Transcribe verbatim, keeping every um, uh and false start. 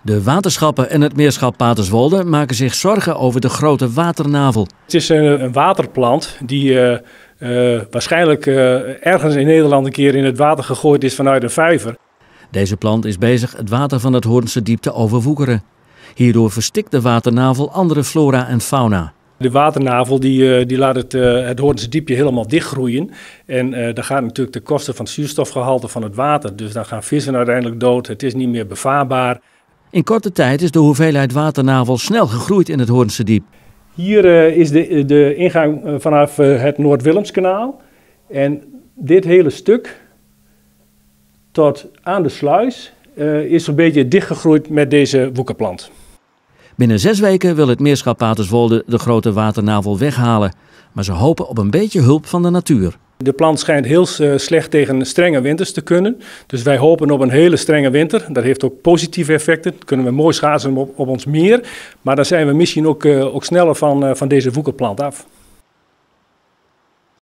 De waterschappen en het meerschap Paterswolde maken zich zorgen over de grote waternavel. Het is een, een waterplant die uh, uh, waarschijnlijk uh, ergens in Nederland een keer in het water gegooid is vanuit een vijver. Deze plant is bezig het water van het Hoornse Diep te overwoekeren. Hierdoor verstikt de waternavel andere flora en fauna. De waternavel die, die laat het, uh, het Hoornse Diepje helemaal dichtgroeien. En uh, dat gaat natuurlijk ten koste van het zuurstofgehalte van het water. Dus dan gaan vissen uiteindelijk dood. Het is niet meer bevaarbaar. In korte tijd is de hoeveelheid waternavel snel gegroeid in het Hoornse Diep. Hier uh, is de, de ingang vanaf uh, het Noord-Willemskanaal. En dit hele stuk tot aan de sluis uh, is een beetje dichtgegroeid met deze woekerplant. Binnen zes weken wil het meerschap Paterswolde de grote waternavel weghalen. Maar ze hopen op een beetje hulp van de natuur. De plant schijnt heel slecht tegen strenge winters te kunnen. Dus wij hopen op een hele strenge winter. Dat heeft ook positieve effecten. Dan kunnen we mooi schaatsen op, op ons meer. Maar dan zijn we misschien ook, uh, ook sneller van, uh, van deze woekerplant af.